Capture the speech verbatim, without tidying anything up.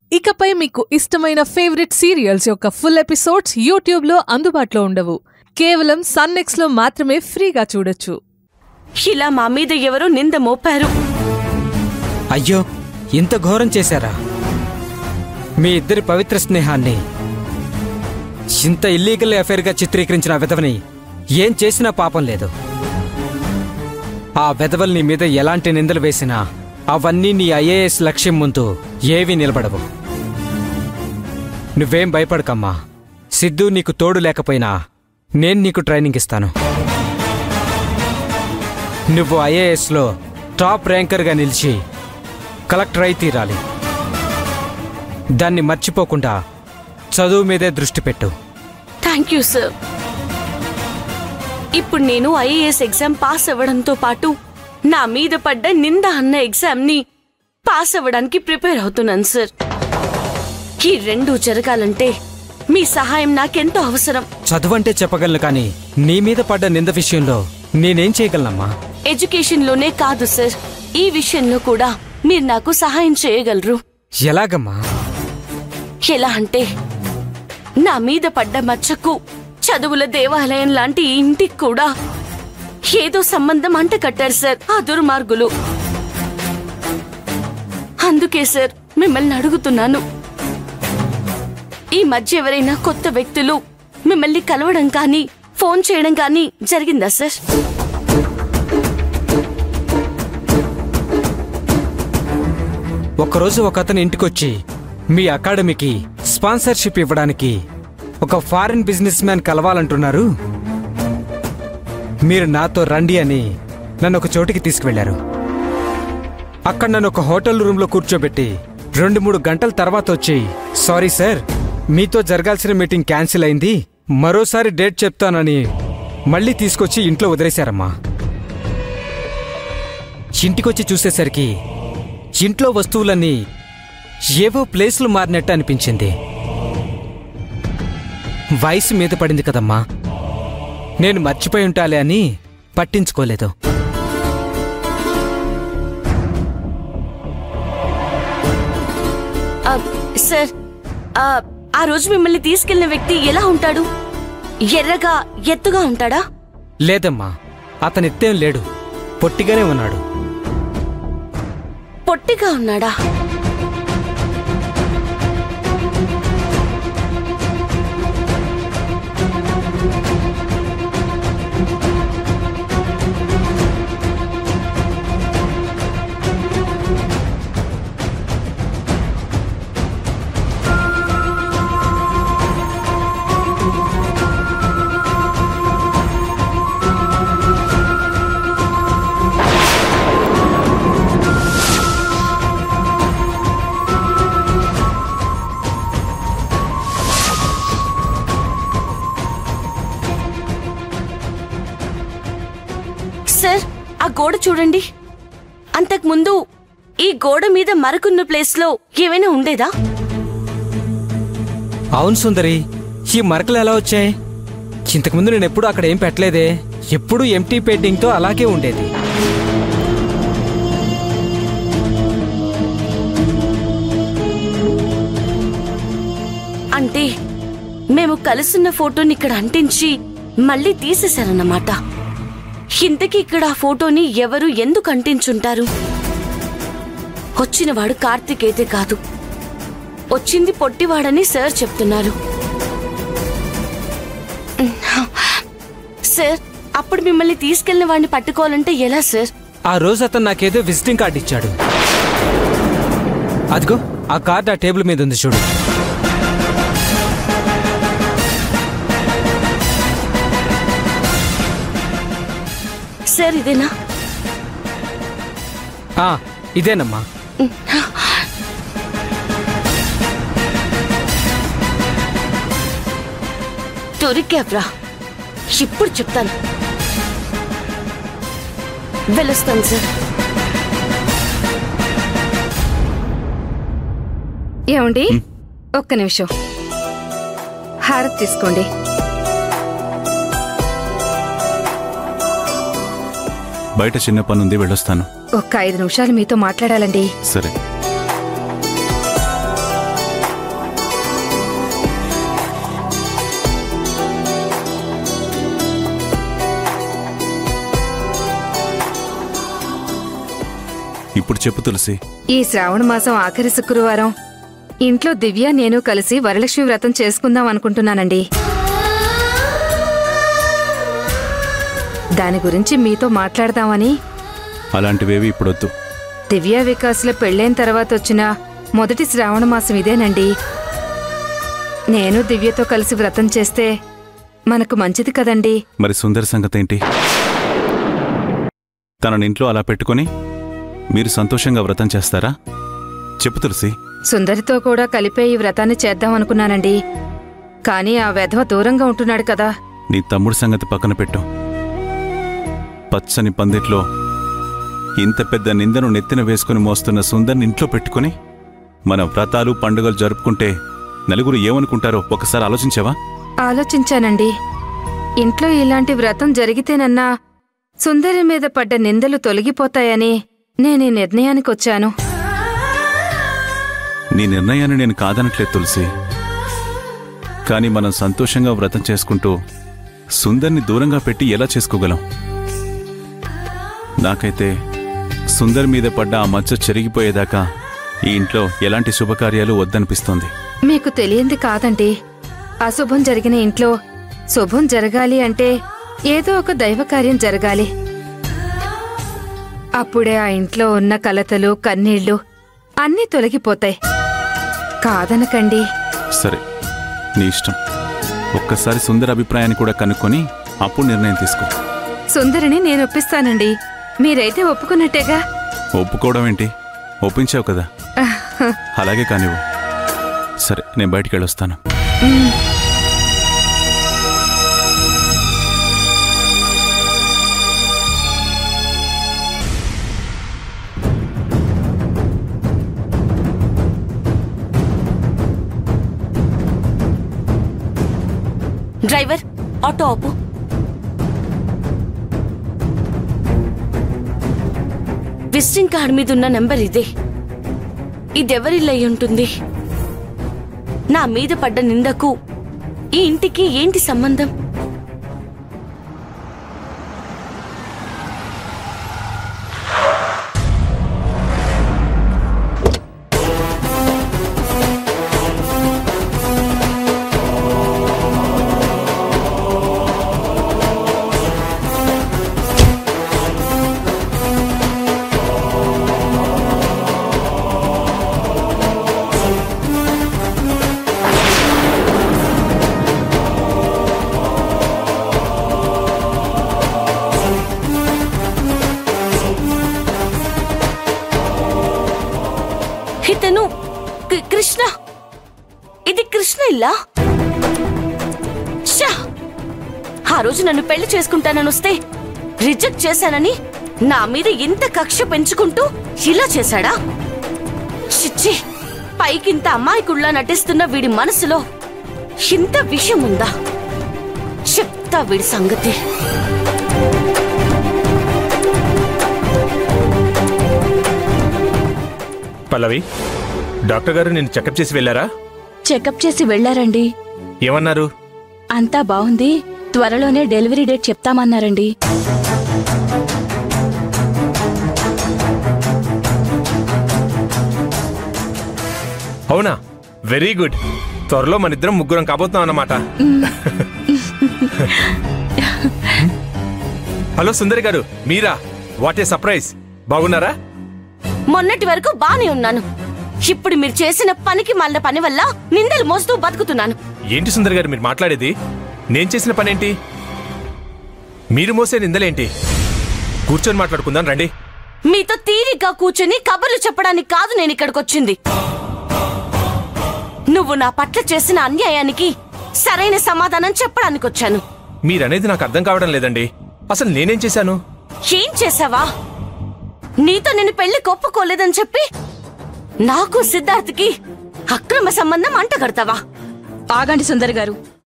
ఇకపై మీకు ఇష్టమైన ఫేవరెట్ సీరియల్స్ యొక్క ఫుల్ ఎపిసోడ్స్ యూట్యూబ్లో అందుబాటులో ఉండవు. కేవలం సన్నెక్స్లో మాత్రమే ఫ్రీగా చూడొచ్చు. ఇలా మా మీద ఎవరో నింద మోపారు. అయ్యో, ఇంత ఘోరం చేశారా? మీ ఇద్దరి పవిత్ర స్నేహాన్ని ఇంత ఇల్లీగల్ అఫైర్గా చిత్రీకరించిన వెధవని ఏం చేసినా పాపం లేదు. ఆ వెధవల్ నీ మీద ఎలాంటి నిందలు వేసినా అవన్నీ నీ ఐఏఎస్ లక్ష్యం ముందు ఏవీ నిలబడవు. నువ్వేం భయపడకమ్మా. సిద్ధు నీకు తోడు లేకపోయినా నేను నీకు ట్రైనింగ్ ఇస్తాను. నువ్వు ఐఏఎస్లో టాప్ ర్యాంకర్గా నిలిచి కలెక్టర్ అయి తీరాలి. దాన్ని మర్చిపోకుండా చదువు మీదే దృష్టి పెట్టు. Thank you sir. ఇప్పుడు నేను ఐఏఎస్ ఎగ్జామ్ పాస్ అవ్వడంతో పాటు నా మీద పడ్డ నింద అన్న ఎగ్జామ్ ని పాస్ అవ్వడానికి ప్రిపేర్ అవుతున్నాను సార్. ఈ రెండు జరగాలంటే మీ సహాయం నాకెంతో అవసరం. చదువంటే చెప్పగలను, కానీ నీ మీద పడ్డ నింద విషయంలో నేనేం చేయగలనమ్మా? ఎడ్యుకేషన్ లోనే కాదు సార్, ఈ విషయంలో కూడా మీరు నాకు సహాయం చేయగలరు. ఎలాగమ్మా? ఎలా అంటే, నా మీద పడ్డ మచ్చకు చదువుల దేవాలయం లాంటి ఇంటికి కూడా ఏదో సంబంధం అంట కట్టారు సార్ ఆ దుర్మార్గులు. అందుకే సార్ మిమ్మల్ని అడుగుతున్నాను, ఈ మధ్య ఎవరైనా కొత్త వ్యక్తులు మిమ్మల్ని కలవడం కానీ ఫోన్ చేయడం కానీ జరిగిందా సార్? ఒకరోజు ఒక అతను ఇంటికొచ్చి మీ అకాడమీకి స్పాన్సర్షిప్ ఇవ్వడానికి ఒక ఫారిన్ బిజినెస్ మ్యాన్ కలవాలంటున్నారు, మీరు నాతో రండి అని నన్ను ఒక చోటికి తీసుకువెళ్లారు. అక్కడ నన్ను ఒక హోటల్ రూమ్లో కూర్చోబెట్టి రెండు మూడు గంటల తర్వాత వచ్చి, సారీ సార్, మీతో జరగాల్సిన మీటింగ్ క్యాన్సిల్ అయింది, మరోసారి డేట్ చెప్తానని మళ్ళీ తీసుకొచ్చి ఇంట్లో వదిలేశారమ్మా. ఇంటికొచ్చి చూసేసరికి ఇంట్లో వస్తువులన్నీ ఏవో ప్లేస్లు మారినట్టు అనిపించింది. వయసు మీద పడింది కదమ్మా, నేను మర్చిపోయి ఉంటాలే అని పట్టించుకోలేదు. సార్, ఆ రోజు మిమ్మల్ని తీసుకెళ్లిన వ్యక్తి ఎలా ఉంటాడు? ఎర్రగా ఎత్తుగా ఉంటాడా? లేదమ్మా, అతను ఎత్తేం లేడు, పొట్టిగానే ఉన్నాడు. పొట్టిగా ఉన్నాడా? సార్, ఆ గోడ చూడండి. అంతకుముందు ఈ గోడ మీద మరకున్న ప్లేస్ లో ఏమైనా ఉండేదా? అవును సుందరి, ఈ మరకలు ఎలా వచ్చాయి? ఇంతకుముందు నేను ఎప్పుడు అక్కడ ఏం పెట్టలేదే, ఎప్పుడు ఎంటీ పెయింటింగ్ తో అలాగే ఉండేది. అంటే మేము కలుసున్న ఫోటోని ఇక్కడ అంటించి మళ్ళీ తీసేశారన్నమాట. ఇంతకీ ఇక్కడ ఆ ఫోటోని ఎవరు ఎందుకు అంటించుంటారు? వచ్చినవాడు కార్తీక్ అయితే కాదు, వచ్చింది పొట్టివాడని సార్ చెప్తున్నారు. సార్, అప్పుడు మిమ్మల్ని తీసుకెళ్లిన వాడిని పట్టుకోవాలంటే ఎలా సార్? ఆ రోజు అతను నాకేదో విజిటింగ్ కార్డు ఇచ్చాడు. అదిగో ఆ కార్డు ఆ టేబుల్ మీద ఉంది చూడు. సార్, ఇదేనా? ఇదేనమ్మా. దొరికావ్రా, ఇప్పుడు చెప్తాను. వెళ్ళొస్తాను సార్. ఏమండి, ఒక్క నిమిషం. హారతి తీసుకోండి. బయట చిన్న పనుంది, వెళ్ళొస్తాను. ఒక్క ఐదు నిమిషాలు మీతో మాట్లాడాలండి. సరే. ఇప్పుడు చెప్పు తులసి. ఈ శ్రావణ మాసం ఆఖరి శుక్రవారం ఇంట్లో దివ్య నేను కలిసి వరలక్ష్మి వ్రతం చేసుకుందాం అనుకుంటున్నానండి. దాని గురించి మీతో మాట్లాడదామని. అలాంటివేవి ఇప్పుడొద్దు. దివ్య వికాస్ల పెళ్ళైన తర్వాత వచ్చిన మొదటి శ్రావణ మాసం ఇదేనండి. నేను దివ్యతో కలిసి వ్రతం చేస్తే మనకు మంచిది కదండి. మరి సుందరి సంగతేంటి? తననింట్లో అలా పెట్టుకుని మీరు సంతోషంగా వ్రతం చేస్తారా? చెప్పు తులసి. సుందరితో కూడా కలిపే ఈ వ్రతాన్ని చేద్దామనుకున్నానండి. కానీ ఆ వెధవ దూరంగా ఉంటున్నాడు కదా. నీ తమ్ముడి సంగతి పక్కన పెట్టు. పచ్చని పందిట్లో ఇంత పెద్ద నిందను నెత్తిన వేసుకుని మోస్తున్న సుందర్ని ఇంట్లో పెట్టుకుని మన వ్రతాలు పండుగలు జరుపుకుంటే నలుగురు ఏమనుకుంటారో ఒకసారి ఆలోచించావా? ఆలోచించానండి. ఇంట్లో ఇలాంటి వ్రతం జరిగితేనన్నా సుందరి మీద పడ్డ నిందలు తొలగిపోతాయని నేనీ నిర్ణయానికొచ్చాను. నీ నిర్ణయాన్ని నేను కాదనట్లేదు తులసి. కానీ మనం సంతోషంగా వ్రతం చేసుకుంటూ సుందర్ని దూరంగా పెట్టి ఎలా చేసుకోగలం? నాకైతే సుందర్ మీద పడ్డ ఆ మచ్చ చెరిగిపోయేదాకా ఈ ఇంట్లో ఎలాంటి శుభకార్యాలు వద్దనిపిస్తోంది. మీకు తెలియంది కాదండి. అశుభం జరిగిన ఇంట్లో శుభం జరగాలి అంటే ఏదో ఒక దైవకార్యం జరగాలి. అప్పుడే ఆ ఇంట్లో ఉన్న కలతలు కన్నీళ్లు అన్నీ తొలగిపోతాయి. కాదనకండి. సరే, నీ ఇష్టం. ఒక్కసారి సుందర్ అభిప్రాయాన్ని కూడా కనుక్కొని అప్పుడు నిర్ణయం తీసుకో. సుందరిని నేను ఒప్పిస్తానండి. మీరైతే ఒప్పుకున్నట్టేగా? ఒప్పుకోవడం ఏంటి? ఒప్పించావు కదా. అలాగే కానివ్వు. సరే, నేను బయటికి వెళ్ళొస్తాను. డ్రైవర్, ఆటో ఆపు. విజిటింగ్ కార్డ్ మీద ఉన్న నెంబర్ ఇదే. ఇదెవరిల్లు అయి ఉంటుంది? నా మీద పడ్డ నిందకు ఈ ఇంటికి ఏంటి సంబంధం? ఇతను కృష్ణ. ఇది కృష్ణ ఇల్లా? షా! ఆ రోజు నన్ను పెళ్లి చేసుకుంటానని వస్తే రిజెక్ట్ చేశానని నా మీద ఇంత కక్ష పెంచుకుంటూ ఇలా చేశాడా? చిచ్చి! పైకింత అమాయకుల్లా నటిస్తున్న వీడి మనసులో ఇంత విషయం ఉందా? చెప్తా వీడి సంగతి. పల్లవి, డాక్టర్ గారు నిన్ను చెకప్ చేసి వెళ్ళారా? చెకప్ చేసి వెళ్లారండి. ఏమన్నారు? అంతా బాగుంది, త్వరలోనే డెలివరీ డేట్ చెప్తామన్నారండి. అవునా? Very good. త్వరలో మన ఇద్దరం ముగ్గురం కాబోతున్నాం అన్నమాట. హలో సుందరి గారు, మీరా? What a surprise. బాగున్నారా? మొన్నటి వరకు బానే ఉన్నాను. ఇప్పుడు మీరు చేసిన పనికి మళ్ళీ పని వల్ల నిందలు మోస్తూ బతుకుతున్నాను. ఏంటి సుందరి గారు మీరు మాట్లాడేది? నేను చేసిన పనేంటి? మీరు మోసే నిందలేంటి? కూర్చొని మాట్లాడుకుందాం రండి. మీతో తీరిగ్గా కూర్చొని కబుర్లు చెప్పడానికి కాదు నేను ఇక్కడికి వచ్చింది. నువ్వు నా పట్ల చేసిన అన్యాయానికి సరైన సమాధానం చెప్పడానికి వచ్చాను. మీరనేది నాకు అర్థం కావడం లేదండి. అసలు నేనేం చేశాను? ఏం చేసావా? నీతో నేను పెళ్లి ఒప్పుకోలేదని చెప్పి నాకు సిద్ధార్థ్కి అక్రమ సంబంధం అంటగడతావా? ఆగండి సుందర్ గారు,